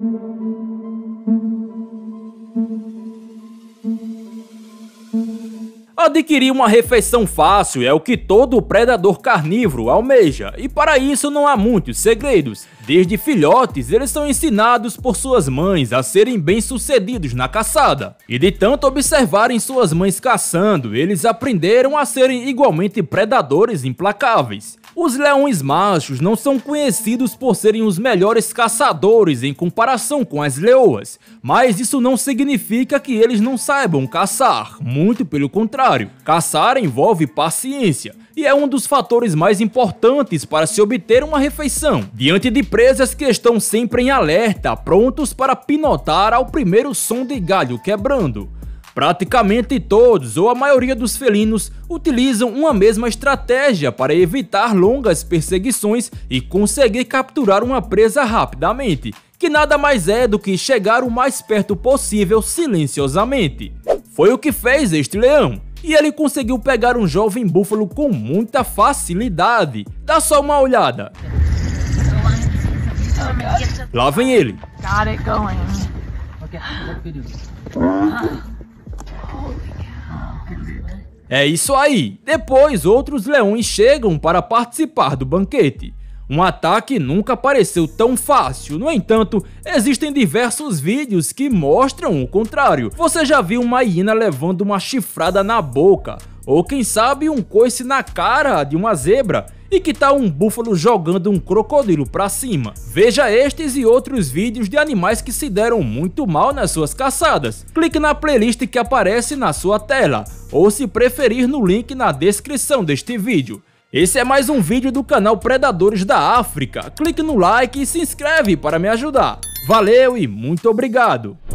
Adquirir uma refeição fácil é o que todo predador carnívoro almeja, e para isso não há muitos segredos. Desde filhotes, eles são ensinados por suas mães a serem bem-sucedidos na caçada. E de tanto observarem suas mães caçando, eles aprenderam a serem igualmente predadores implacáveis. Os leões machos não são conhecidos por serem os melhores caçadores em comparação com as leoas, mas isso não significa que eles não saibam caçar, muito pelo contrário. Caçar envolve paciência e é um dos fatores mais importantes para se obter uma refeição, diante de presas que estão sempre em alerta, prontos para pinotar ao primeiro som de galho quebrando. Praticamente todos ou a maioria dos felinos utilizam uma mesma estratégia para evitar longas perseguições e conseguir capturar uma presa rapidamente, que nada mais é do que chegar o mais perto possível silenciosamente. Foi o que fez este leão, e ele conseguiu pegar um jovem búfalo com muita facilidade. Dá só uma olhada. Lá vem ele. É isso aí! Depois, outros leões chegam para participar do banquete. Um ataque nunca pareceu tão fácil, no entanto, existem diversos vídeos que mostram o contrário. Você já viu uma hiena levando uma chifrada na boca, ou quem sabe um coice na cara de uma zebra? E que tal um búfalo jogando um crocodilo pra cima? Veja estes e outros vídeos de animais que se deram muito mal nas suas caçadas. Clique na playlist que aparece na sua tela, ou se preferir no link na descrição deste vídeo. Esse é mais um vídeo do canal Predadores da África. Clique no like e se inscreve para me ajudar. Valeu e muito obrigado!